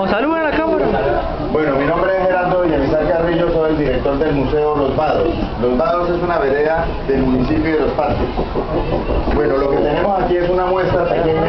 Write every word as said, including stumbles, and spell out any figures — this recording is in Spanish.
No, saluden a la cámara. Bueno, mi nombre es Gerardo Villamizar Carrillo, soy el director del Museo Los Vados. Los Vados es una vereda del municipio de Los Parques. Bueno, lo que tenemos aquí es una muestra pequeña